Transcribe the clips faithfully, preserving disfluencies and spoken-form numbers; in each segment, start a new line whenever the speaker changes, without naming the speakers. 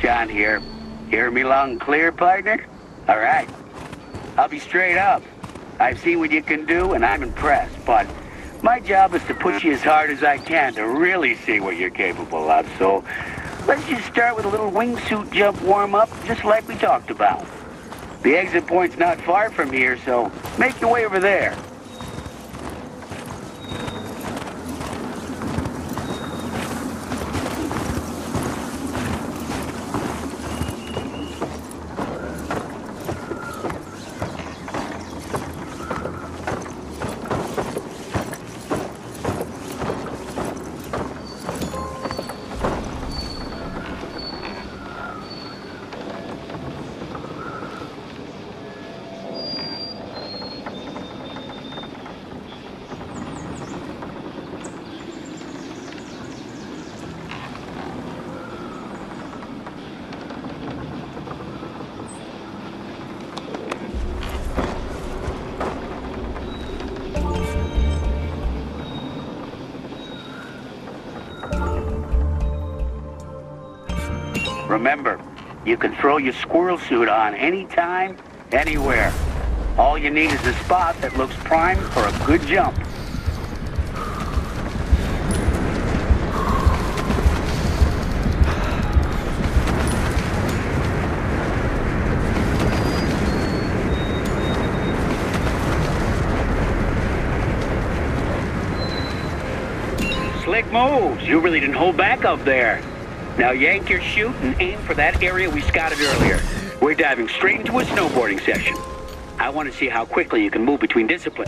John here. Hear me loud and clear, partner? All right. I'll be straight up. I've seen what you can do, and I'm impressed, but my job is to push you as hard as I can to really see what you're capable of, so let's just start with a little wingsuit jump warm-up, just like we talked about. The exit point's not far from here, so make your way over there. Remember, you can throw your squirrel suit on anytime, anywhere. All you need is a spot that looks primed for a good jump. Slick moves. You really didn't hold back up there. Now yank your chute and aim for that area we scouted earlier. We're diving straight into a snowboarding session. I want to see how quickly you can move between disciplines,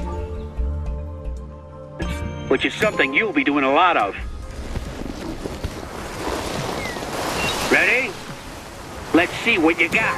which is something you'll be doing a lot of. Ready? Let's see what you got.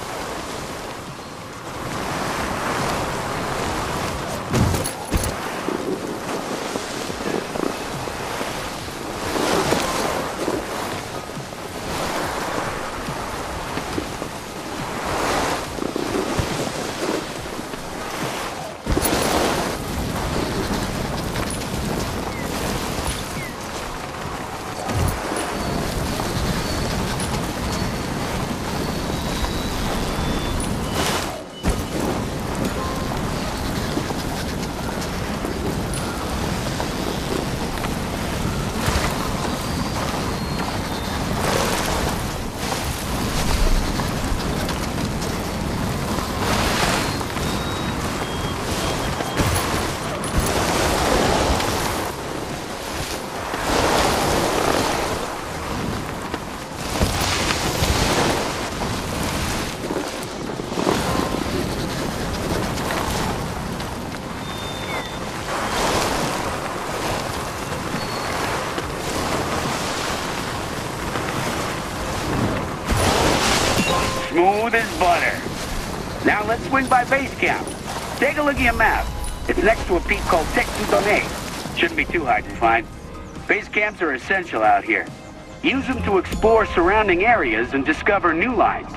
Smooth as butter. Now let's swing by base camp. Take a look at your map. It's next to a peak called Tec-Soudanais. Shouldn't be too hard to find. Base camps are essential out here. Use them to explore surrounding areas and discover new lines.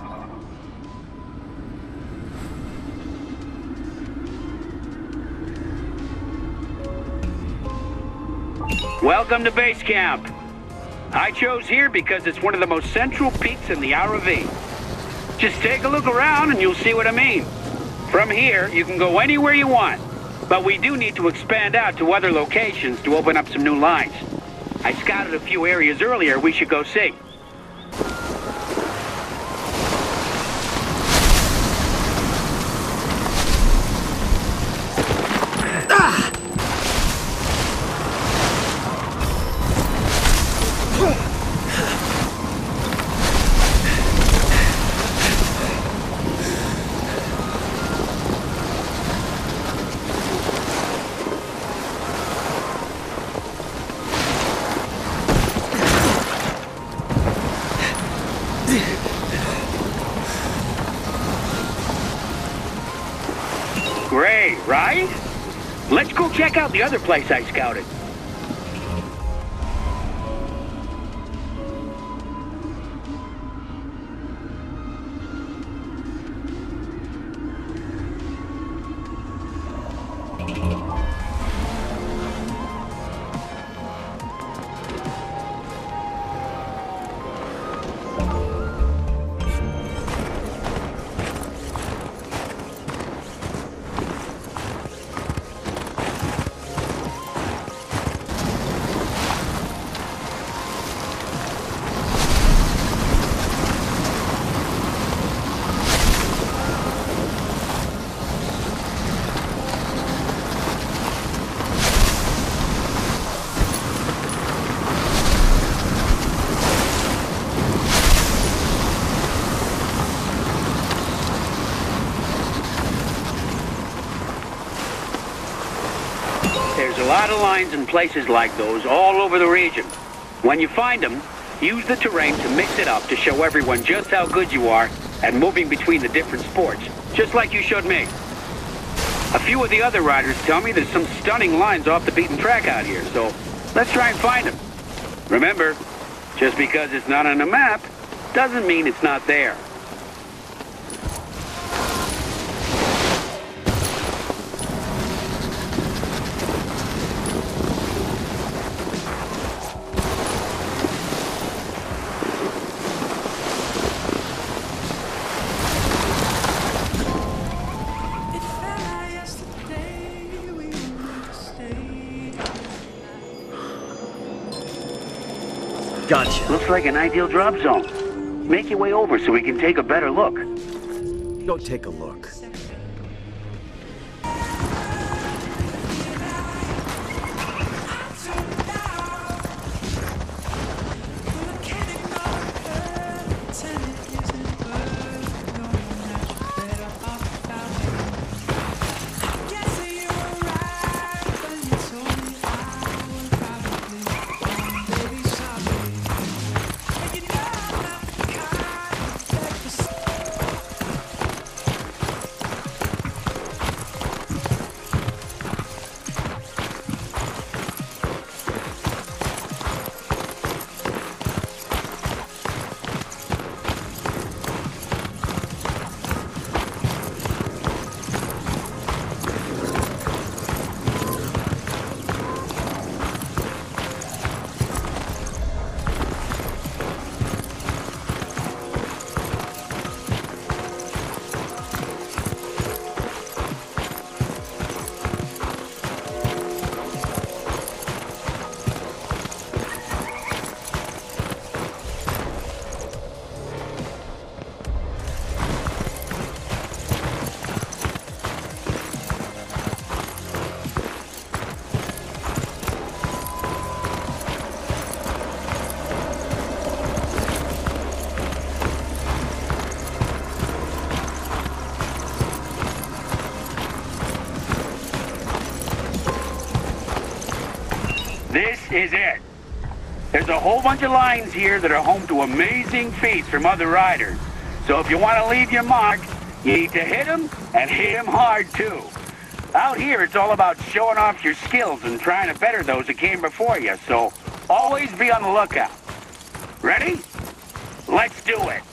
Welcome to base camp. I chose here because it's one of the most central peaks in the R V. Just take a look around and you'll see what I mean. From here, you can go anywhere you want, but we do need to expand out to other locations to open up some new lines. I scouted a few areas earlier we should go see. Great, right? Let's go check out the other place I scouted. lot of lines in places like those all over the region. When you find them, use the terrain to mix it up to show everyone just how good you are at moving between the different sports, just like you showed me. A few of the other riders tell me there's some stunning lines off the beaten track out here, so let's try and find them. Remember, just because it's not on the map, doesn't mean it's not there.
Gotcha.
Looks like an ideal drop zone. Make your way over so we can take a better look.
Go take a look.
This is it. There's a whole bunch of lines here that are home to amazing feats from other riders. So if you want to leave your mark, you need to hit them, and hit them hard too. Out here, it's all about showing off your skills and trying to better those that came before you, so always be on the lookout. Ready? Let's do it.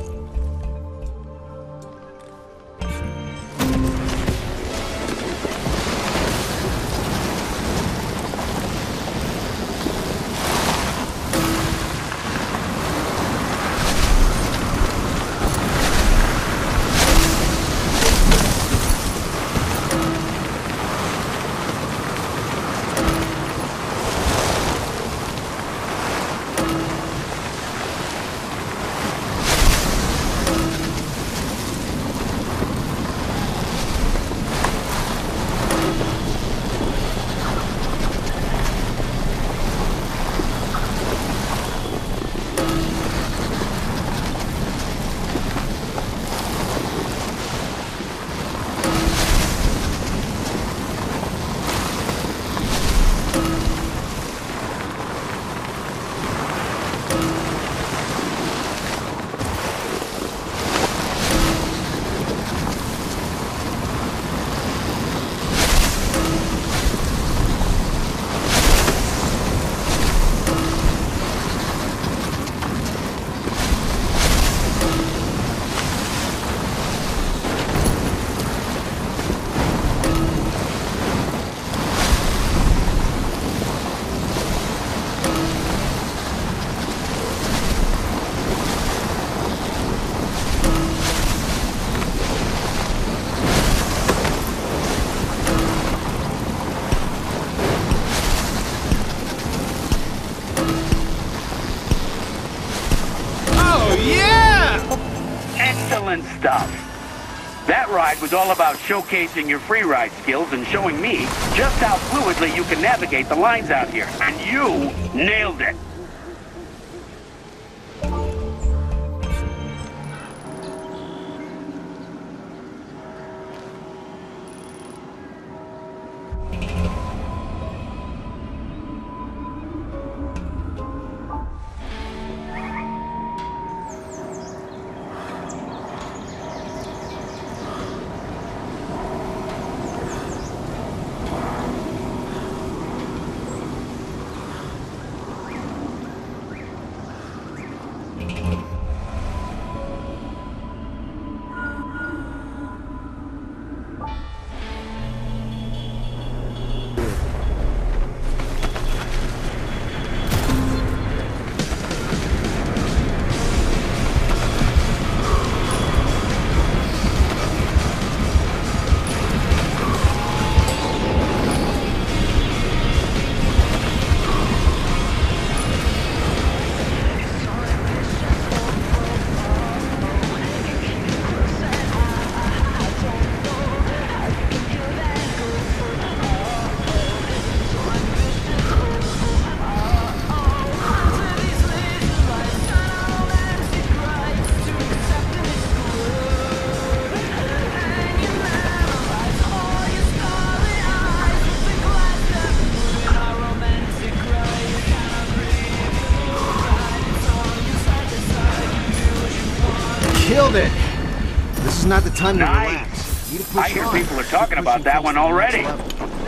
Excellent stuff. That ride was all about showcasing your free ride skills and showing me just how fluidly you can navigate the lines out here. And you nailed it.
Killed it! This is not the time to
Nice.
relax. Need to push
I hear
on.
people are talking
Keep
about
pushing
that
things
one
to the next
already.
level.